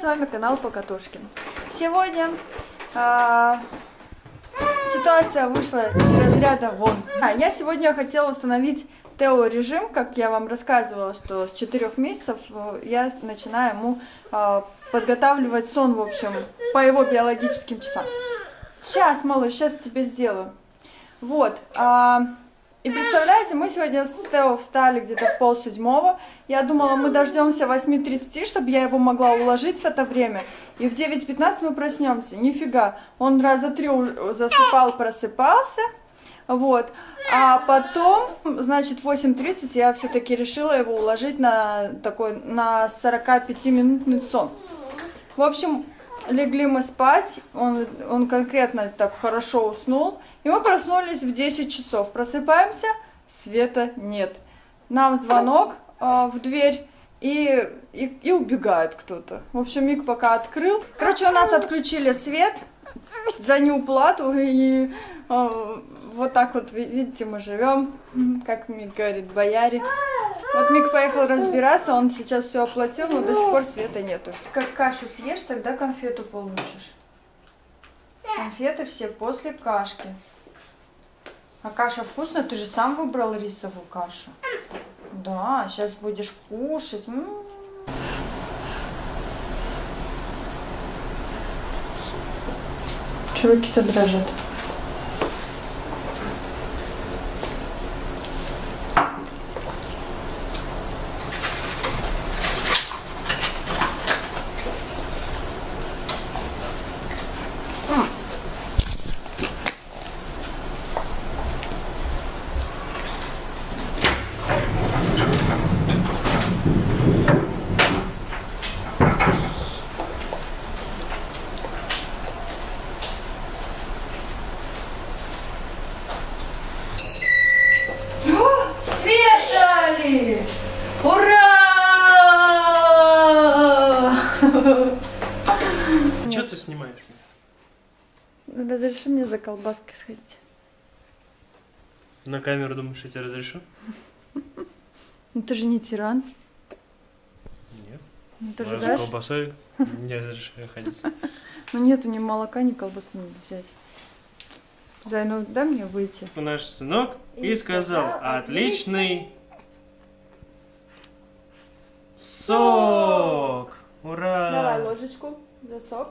с вами канал Покатушкин. Сегодня ситуация вышла из разряда вон. Я сегодня хотела установить Тео режим, как я вам рассказывала, что с 4 месяцев я начинаю ему подготавливать сон, в общем, по его биологическим часам. Сейчас, малыш, сейчас тебе сделаю. Вот. И представляете, мы сегодня с Тео встали где-то в 6:30. Я думала, мы дождемся 8:30, чтобы я его могла уложить в это время. И в 9:15 мы проснемся. Нифига. Он раза 3 засыпал, просыпался. Вот. А потом, значит, в 8:30 я все-таки решила его уложить на 45-минутный сон. В общем, легли мы спать, он конкретно так хорошо уснул, и мы проснулись в 10 часов. Просыпаемся, света нет. Нам звонок в дверь, и убегает кто-то. В общем, Мик пока открыл. Короче, у нас отключили свет за неуплату, и вот так вот, видите, мы живем, как Мик говорит, бояре. Вот Мик поехал разбираться, он сейчас все оплатил, но до сих пор света нету. Как кашу съешь, тогда конфету получишь. Конфеты все после кашки. А каша вкусная, ты же сам выбрал рисовую кашу. Да, сейчас будешь кушать. Чего руки-то дрожат? Ура! Что ты снимаешь? Разреши мне за колбаской сходить. На камеру думаешь, я тебе разрешу? Ну ты же не тиран. Нет. Ну, ты же за дашь? колбасой не разрешаю ходить. Ну нету ни молока, ни колбасы надо взять. Зай, ну дай мне выйти. Наш сынок и сказал: отличный сок! Ура! Давай ложечку за сок.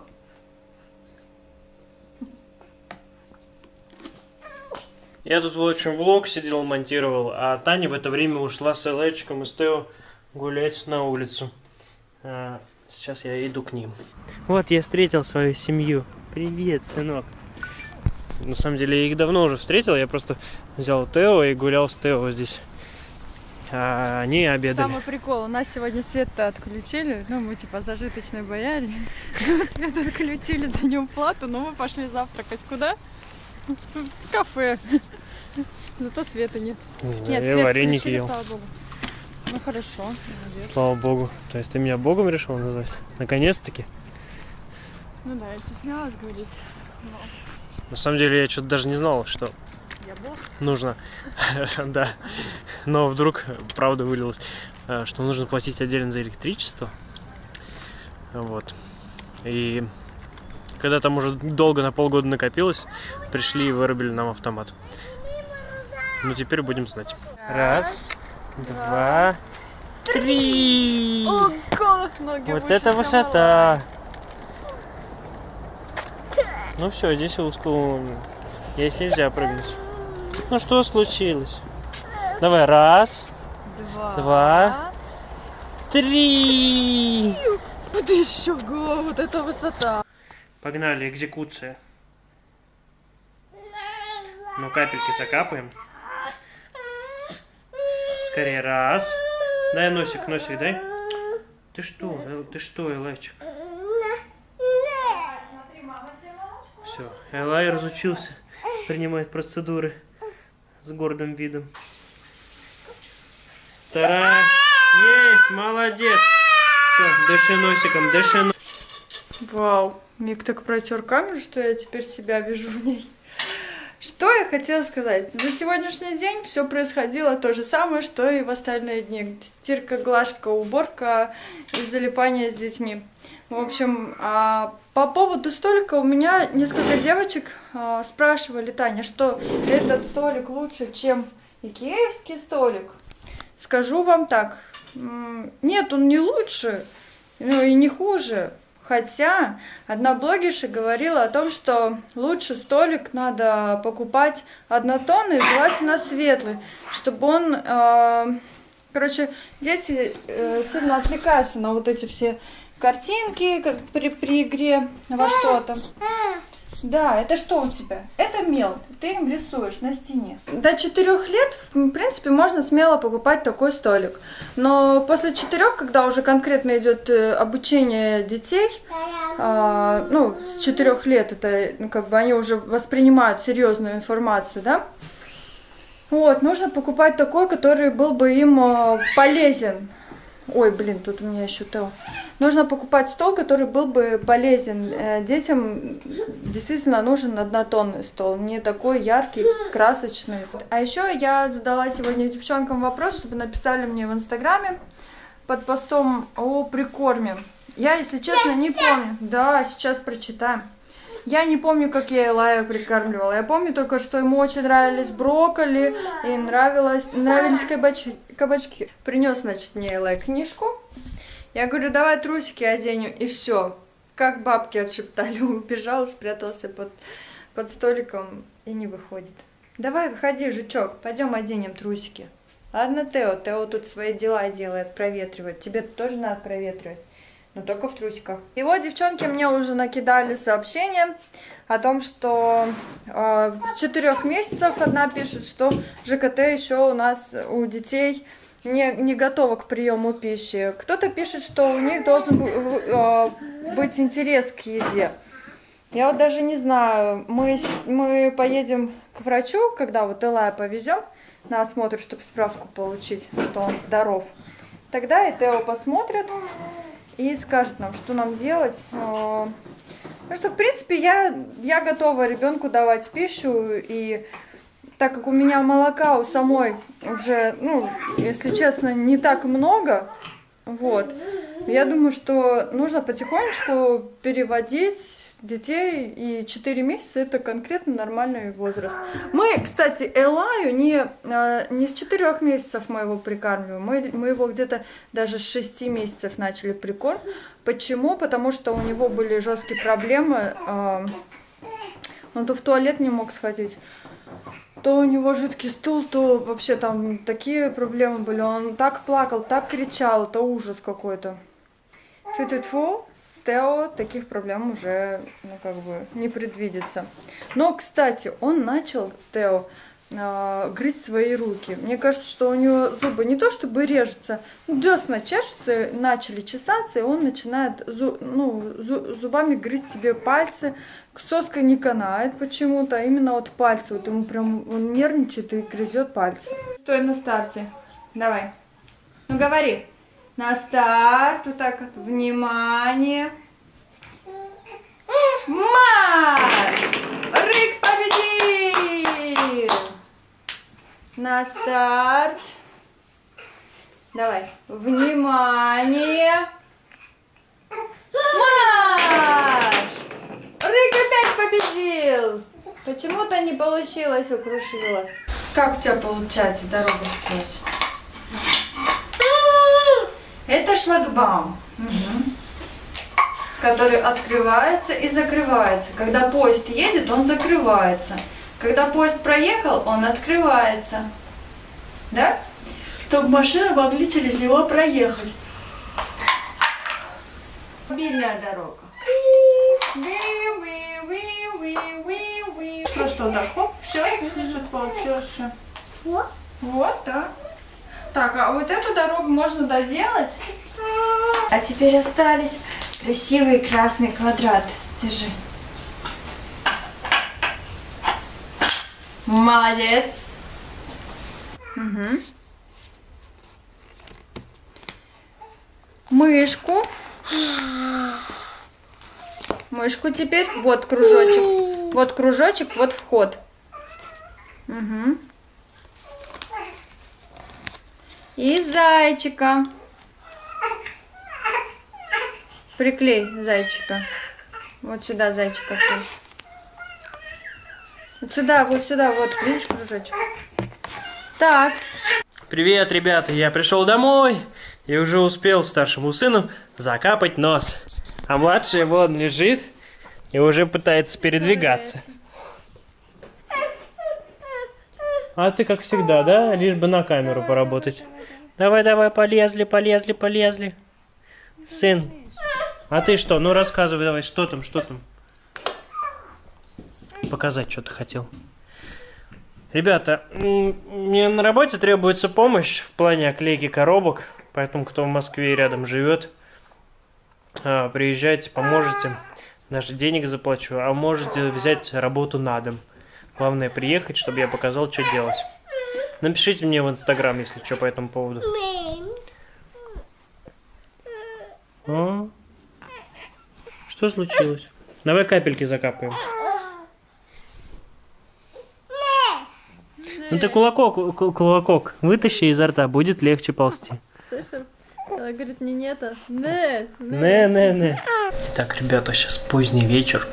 Я тут, в общем, влог сидел, монтировал, а Таня в это время ушла с Элайчиком и с Тео гулять на улицу. Сейчас я иду к ним. Вот я встретил свою семью. Привет, сынок. На самом деле я их давно уже встретил, я просто взял Тео и гулял с Тео здесь. А они обедали. Самый прикол, у нас сегодня свет-то отключили, ну мы типа зажиточные бояре. Свет отключили за неуплату, но мы пошли завтракать куда? В кафе. Зато света нет. Нет, я свет вареники включили, ел. слава богу. Ну хорошо, молодец. Слава богу. То есть ты меня богом решил назвать? Наконец-таки. Ну да, я стеснялась говорить. Но... На самом деле я что-то даже не знал, что Я бог. нужно. Да. Но вдруг правда вылилось, что нужно платить отдельно за электричество. Вот. И когда там уже долго, на полгода накопилось, пришли и вырубили нам автомат. Ну теперь будем знать. Раз, два, три. Ого, ноги Вот выше, это чем высота. Ну все, здесь узко. Здесь нельзя прыгнуть. Ну что случилось? Давай, раз, два, три. Вот еще, вот это высота. Погнали, экзекуция. Ну, капельки закапаем. Скорее, раз. Дай носик, дай. Ты что, Элайчик? Все, Элай разучился принимать процедуры с гордым видом. Вторая. Есть, молодец. Все, дыши носиком, дыши носиком. Вау, Мик так протер камеру, что я теперь себя вижу в ней. Что я хотела сказать? За сегодняшний день все происходило то же самое, что и в остальные дни. Стирка, глажка, уборка и залипание с детьми. В общем, по поводу столика у меня несколько девочек спрашивали: Таня, что этот столик лучше, чем икеевский столик? Скажу вам так, нет, он не лучше, но и не хуже. Хотя одна блогерша говорила о том, что лучше столик надо покупать однотонный, желательно светлый, чтобы он... Короче, дети сильно отвлекаются на вот эти все картинки как при игре во что-то. Да, это что у тебя? Это мел. Ты им рисуешь на стене. До 4 лет, в принципе, можно смело покупать такой столик. Но после 4, когда уже конкретно идет обучение детей, ну, с 4 лет, это как бы они уже воспринимают серьезную информацию, да? Вот, нужно покупать такой, который был бы им полезен. Ой, блин, тут у меня еще то. Нужно покупать стол, который был бы полезен. Детям действительно нужен однотонный стол, не такой яркий, красочный. А еще я задала сегодня девчонкам вопрос, чтобы написали мне в Инстаграме под постом о прикорме. Я, если честно, не помню. Да, сейчас прочитаем. Я не помню, как я Элая прикармливала. Я помню только, что ему очень нравились брокколи и нравились кабачки. Принес, значит, мне Элай книжку. Я говорю, давай трусики оденем, и все. Как бабки отшептали, убежал, спрятался под столиком и не выходит. Давай, выходи, жучок, пойдем оденем трусики. Ладно, Тео тут свои дела делает, проветривает. Тебе тоже надо проветривать, но только в трусиках. И вот девчонки мне уже накидали сообщение о том, что с 4 месяцев одна пишет, что ЖКТ еще у нас у детей не готова к приему пищи. Кто-то пишет, что у них должен быть интерес к еде. Я вот даже не знаю, мы поедем к врачу, когда вот Элая повезем на осмотр, чтобы справку получить, что он здоров. Тогда и Тео посмотрят и скажет нам, что нам делать. Ну что, в принципе, я готова ребенку давать пищу, и так как у меня молока у самой уже, ну, если честно, не так много, вот, я думаю, что нужно потихонечку переводить детей, и 4 месяца это конкретно нормальный возраст. Мы, кстати, Элаю не с 4 месяцев мы его прикармливаем, мы его где-то даже с 6 месяцев начали прикорм. Почему? Потому что у него были жесткие проблемы, он то в туалет не мог сходить, то у него жидкий стул, то вообще там такие проблемы были. Он так плакал, так кричал, это ужас какой-то. Тьфу-тьфу-тьфу, с Тео таких проблем уже, ну, как бы не предвидится. Но, кстати, он начал, Тео, грызть свои руки. Мне кажется, что у него зубы не то чтобы режутся, десна чешутся, начали чесаться, и он начинает зубами грызть себе пальцы. Соска не канает почему-то, а именно вот пальцы. Вот ему прям он нервничает и грызет пальцы. Стой на старте. Давай. Ну говори. На старт. Вот так вот. Внимание. Марш! Рык победил! На старт. Давай. Внимание. Марш! Рык опять победил! Почему-то не получилось у Крушила. Как у тебя получается дорогу строить? Это шлагбаум, который открывается и закрывается. Когда поезд едет, он закрывается. Когда поезд проехал, он открывается. Да? Чтобы машины могли через него проехать. Мобильная дорога. Просто вот так, хоп, все, видишь, тут получилось все. Вот, да. Так, а вот эту дорогу можно доделать. А теперь остались красивые красные квадраты. Держи. Молодец. Угу. Мышку. Мышку теперь. Вот кружочек. Вот кружочек, вот вход. Угу. И зайчика. Приклей зайчика. Вот сюда зайчика. Вот сюда, вот. Видишь кружочек? Так. Привет, ребята, я пришел домой и уже успел старшему сыну закапать нос. А младший вон лежит и уже пытается передвигаться. А ты как всегда, да? Лишь бы на камеру поработать. Давай, полезли. Сын, а ты что? Ну рассказывай давай, что там? Показать, что ты хотел. Ребята, мне на работе требуется помощь в плане оклейки коробок, поэтому кто в Москве рядом живет, приезжайте, поможете. Даже денег заплачу, а можете взять работу на дом. Главное приехать, чтобы я показал, что делать. Напишите мне в Инстаграм, если что, по этому поводу. А? Что случилось? Давай капельки закапаем. Ну ты кулакок вытащи изо рта, будет легче ползти. Слышал? Она говорит, не это. Не. Так, ребята, сейчас поздний вечер.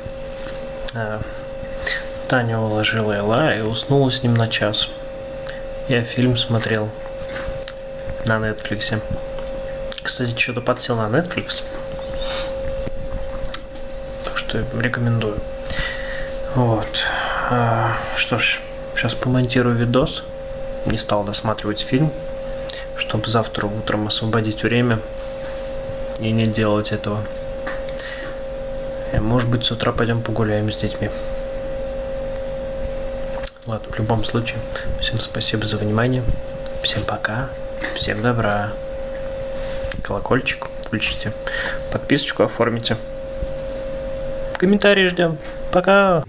Таня уложила Эла и уснула с ним на час. Я фильм смотрел на Netflix. Кстати, что-то подсел на Netflix. Так что рекомендую. Вот. Что ж, сейчас помонтирую видос. Не стал досматривать фильм, чтобы завтра утром освободить время и не делать этого. И, может быть, с утра пойдем погуляем с детьми. Ладно, в любом случае, всем спасибо за внимание. Всем пока. Всем добра. Колокольчик включите. Подписочку оформите. Комментарии ждем. Пока.